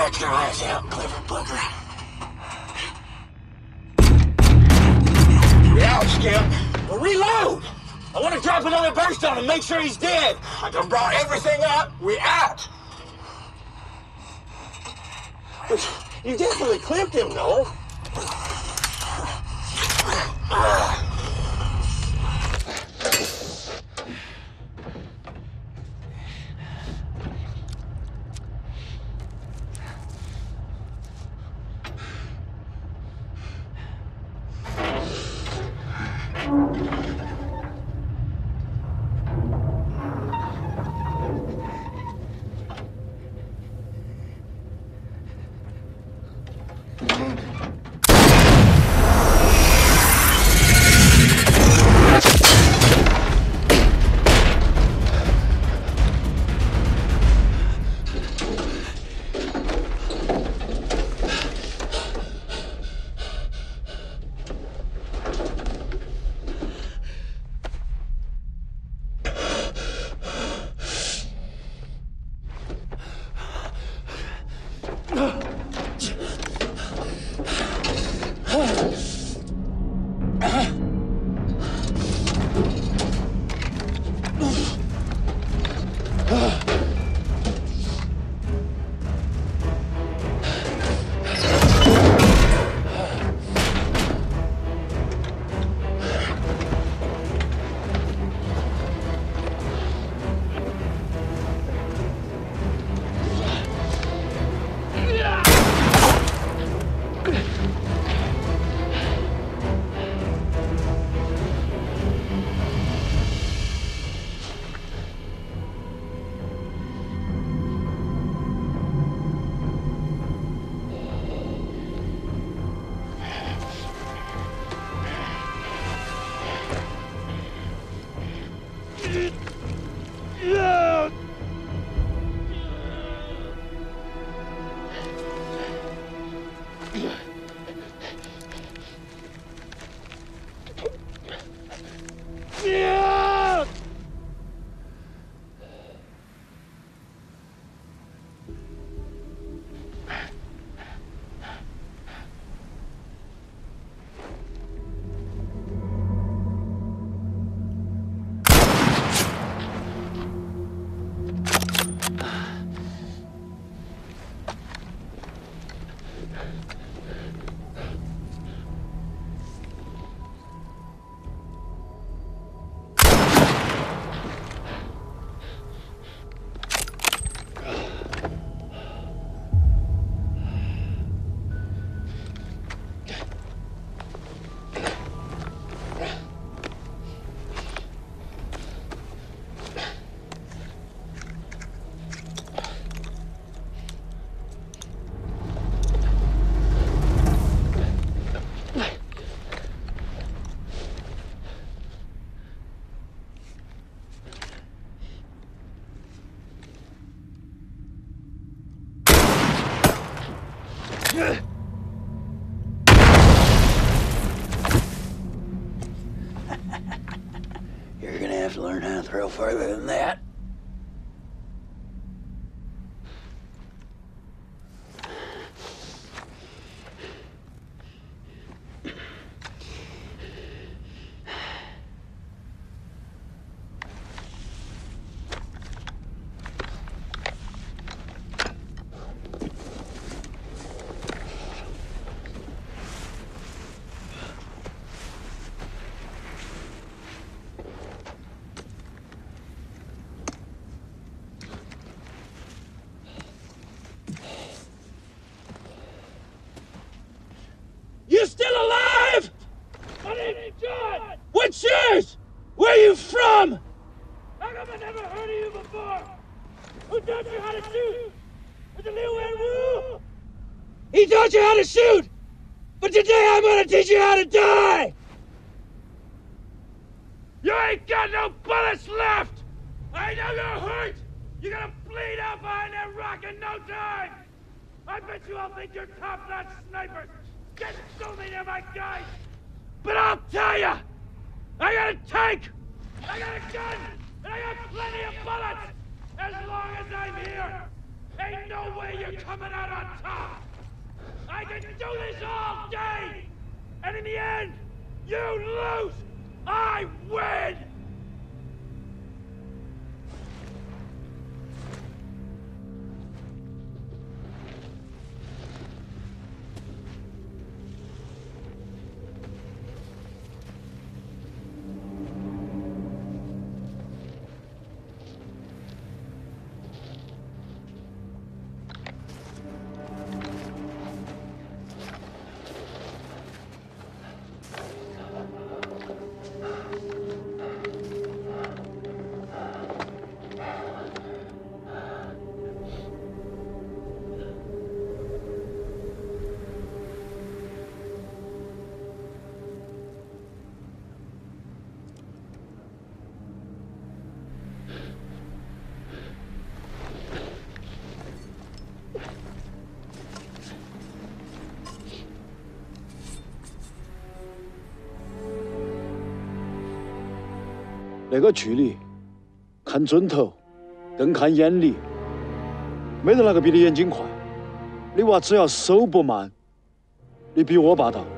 Knock your ass out, clever bugger. Get out, Skip. Well, reload! I want to drop another burst on him, make sure he's dead. I done brought everything up. We out. You definitely clipped him, though. You're gonna have to learn how to throw further than that. You still alive? My name's John. What's yours? Where are you from? How come I never heard of you before? Who taught you how to shoot? Was it Liu Wenwu? He taught you how to shoot, but today I'm gonna teach you how to die. You ain't got no bullets left. I know you're hurt. You're gonna bleed out behind that rock in no time. I bet you all think you're top-notch snipers. Get me to my guys! But I'll tell ya! I got a tank! I got a gun! And I got plenty of bullets! As long as I'm here! Ain't no way you're coming out on top! I can do this all day! And in the end, you lose! I win! 那个距离，看准头，更看眼力，没得哪个比你眼睛快。你娃只要手不慢，你比我霸道。